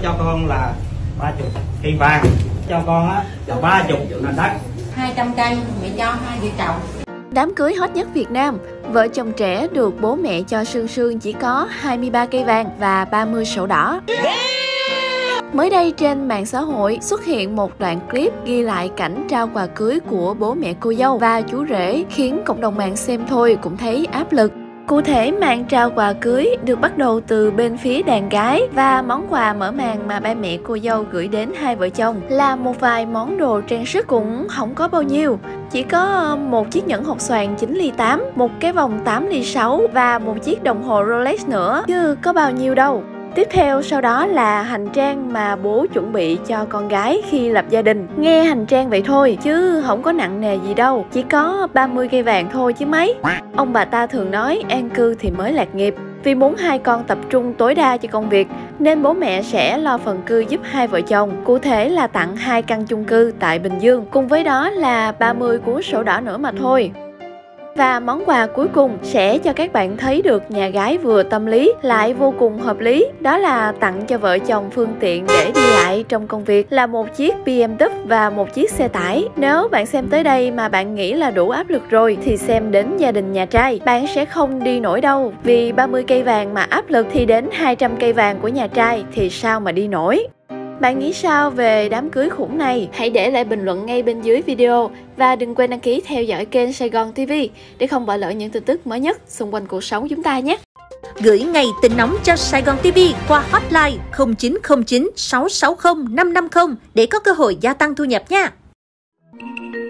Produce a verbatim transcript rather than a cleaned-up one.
Cho con là ba chục cây vàng, cho con á là ba chục là đất. hai trăm cây mẹ cho hai vợ chồng. Đám cưới hot nhất Việt Nam, vợ chồng trẻ được bố mẹ cho sương sương chỉ có hai mươi ba cây vàng và ba mươi sổ đỏ. Mới đây trên mạng xã hội xuất hiện một đoạn clip ghi lại cảnh trao quà cưới của bố mẹ cô dâu và chú rể khiến cộng đồng mạng xem thôi cũng thấy áp lực. Cụ thể, màn trao quà cưới được bắt đầu từ bên phía đàn gái và món quà mở màn mà ba mẹ cô dâu gửi đến hai vợ chồng là một vài món đồ trang sức cũng không có bao nhiêu. Chỉ có một chiếc nhẫn hột xoàn chín ly tám, một cái vòng tám ly sáu và một chiếc đồng hồ Rolex nữa, chứ có bao nhiêu đâu. Tiếp theo sau đó là hành trang mà bố chuẩn bị cho con gái khi lập gia đình. Nghe hành trang vậy thôi chứ không có nặng nề gì đâu, chỉ có ba mươi cây vàng thôi chứ mấy. Ông bà ta thường nói an cư thì mới lạc nghiệp. Vì muốn hai con tập trung tối đa cho công việc nên bố mẹ sẽ lo phần cư giúp hai vợ chồng. Cụ thể là tặng hai căn chung cư tại Bình Dương, cùng với đó là ba mươi cuốn sổ đỏ nữa mà thôi. Và món quà cuối cùng sẽ cho các bạn thấy được nhà gái vừa tâm lý lại vô cùng hợp lý. Đó là tặng cho vợ chồng phương tiện để đi lại trong công việc là một chiếc bê em vê và một chiếc xe tải. Nếu bạn xem tới đây mà bạn nghĩ là đủ áp lực rồi thì xem đến gia đình nhà trai, bạn sẽ không đi nổi đâu. Vì ba mươi cây vàng mà áp lực thì đến hai trăm cây vàng của nhà trai thì sao mà đi nổi. Bạn nghĩ sao về đám cưới khủng này? Hãy để lại bình luận ngay bên dưới video và đừng quên đăng ký theo dõi kênh Sài Gòn ti vi để không bỏ lỡ những tin tức mới nhất xung quanh cuộc sống chúng ta nhé. Gửi ngay tin nóng cho Sài Gòn ti vi qua hotline không chín không chín sáu sáu không năm năm không để có cơ hội gia tăng thu nhập nha.